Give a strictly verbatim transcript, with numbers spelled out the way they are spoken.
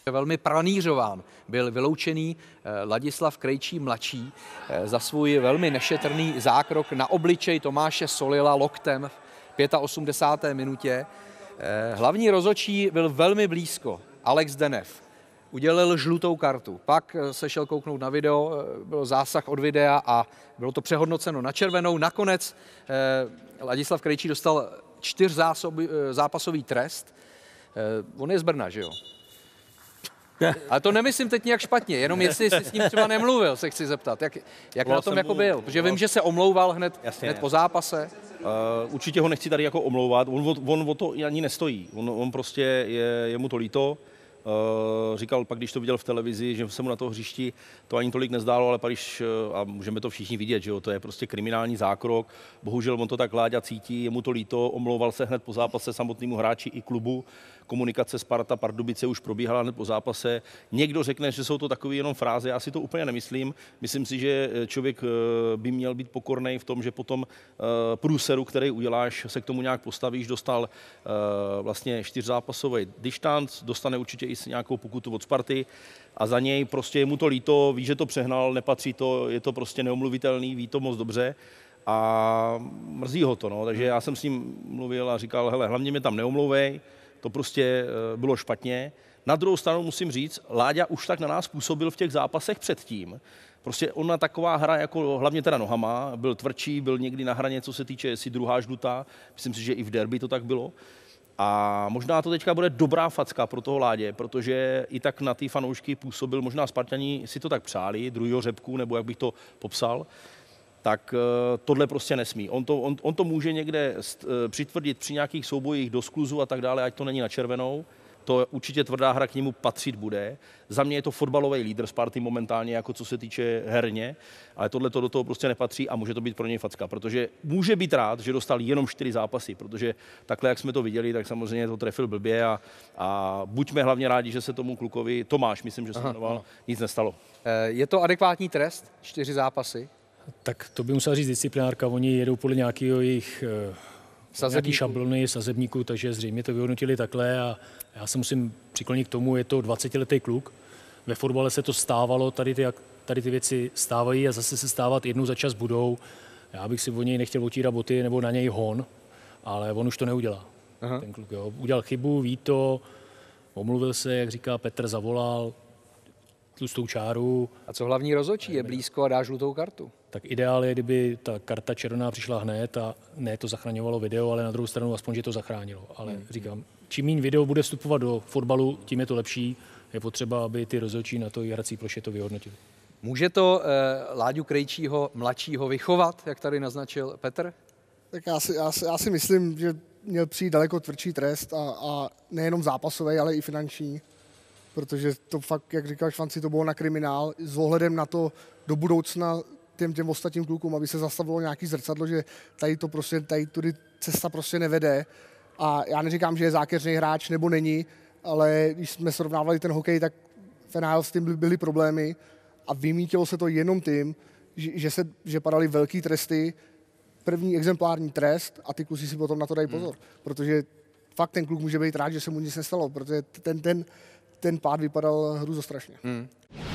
Velmi pranýřován byl vyloučený Ladislav Krejčí mladší za svůj velmi nešetrný zákrok na obličej Tomáše Solila loktem v osmdesáté páté minutě. Hlavní rozhodčí byl velmi blízko, Alex Denev. Udělil žlutou kartu, pak se šel kouknout na video, byl zásah od videa a bylo to přehodnoceno na červenou. Nakonec Ladislav Krejčí dostal čtyřzápasový trest. On je z Brna, že jo? Ale to nemyslím teď nějak špatně, jenom jestli jsi s ním třeba nemluvil, se chci zeptat, jak, jak na tom jako byl, protože vím, že se omlouval hned, jasně, hned po zápase. Uh, určitě ho nechci tady jako omlouvat, on, on, on o to ani nestojí, on, on prostě je, je mu to líto. Uh, říkal pak, když to viděl v televizi, že se mu na toho hřišti to ani tolik nezdálo, ale pak když, uh, a můžeme to všichni vidět, že jo, to je prostě kriminální zákrok, bohužel on to tak Láďa cítí, je mu to líto, omlouval se hned po zápase samotnému hráči i klubu, komunikace Sparta Pardubice už probíhala hned po zápase. Někdo řekne, že jsou to takové jenom fráze, já si to úplně nemyslím. Myslím si, že člověk by měl být pokorný v tom, že potom průseru, který uděláš, se k tomu nějak postavíš, dostal vlastně čtyřzápasový dištanc, dostane určitě i nějakou pokutu od Sparty a za něj prostě je mu to líto, ví, že to přehnal, nepatří to, je to prostě neomluvitelný, ví to moc dobře. A mrzí ho to, no. Takže já jsem s ním mluvil a říkal, hele, hlavně mě tam neomlouvej, to prostě bylo špatně. Na druhou stranu musím říct, Láďa už tak na nás působil v těch zápasech předtím. Prostě ona taková hra, jako hlavně teda nohama, byl tvrdší, byl někdy na hraně, co se týče, jestli druhá žlutá. Myslím si, že i v derby to tak bylo. A možná to teďka bude dobrá facka pro toho Ládě, protože i tak na ty fanoušky působil, možná Spartani si to tak přáli, druhýho řepku, nebo jak bych to popsal, tak tohle prostě nesmí. On to, on, on to může někde přitvrdit při nějakých soubojích do skluzu a tak dále, ať to není na červenou. To určitě tvrdá hra k němu patřit bude. Za mě je to fotbalový lídr Sparty momentálně, jako co se týče herně, ale tohle to do toho prostě nepatří a může to být pro něj facka, protože může být rád, že dostal jenom čtyři zápasy, protože takhle, jak jsme to viděli, tak samozřejmě to trefil blbě a, a buďme hlavně rádi, že se tomu klukovi, Tomáš, myslím, že se jmenoval, nic nestalo. Je to adekvátní trest? Čtyři zápasy? Tak to by musela říct disciplinárka, oni jedou podle nějakého jejich nějaký šablony, sazebníků, takže zřejmě to vyhodnotili takhle a já se musím přiklonit k tomu, je to dvacetiletý kluk. Ve fotbale se to stávalo, tady ty, tady ty věci stávají a zase se stávat jednou za čas budou. Já bych si o něj nechtěl otírat boty nebo na něj hon, ale on už to neudělá. Aha. Ten kluk, jo. Udělal chybu, ví to, omluvil se, jak říká Petr, zavolal, tlustou čáru. A co hlavní rozhodčí, je blízko a dá žlutou kartu? Tak ideál je, kdyby ta karta červená přišla hned a ne to zachraňovalo video, ale na druhou stranu aspoň, že to zachránilo. Ale hmm. říkám, čím méně video bude vstupovat do fotbalu, tím je to lepší. Je potřeba, aby ty rozhodčí na to hrací ploše to vyhodnotili. Může to eh, Láďu Krejčího mladšího vychovat, jak tady naznačil Petr? Tak já si, já si, já si myslím, že měl přijít daleko tvrdší trest a, a nejenom zápasový, ale i finanční. Protože to fakt, jak říkal Švanci, to bylo na kriminál. S ohledem na to do budoucna těm, těm ostatním klukům, aby se zastavilo nějaký zrcadlo, že tady to prostě, tady tudy cesta prostě nevede. A já neříkám, že je zákeřný hráč nebo není, ale když jsme srovnávali ten hokej, tak v N H L s tím byly problémy a vymítilo se to jenom tím, že, že, se, že padaly velký tresty, první exemplární trest a ty kluci si potom na to dají pozor. Hmm. Protože fakt ten kluk může být rád, že se mu nic nestalo, protože ten, ten, ten pád vypadal hrůzostrašně. Hmm.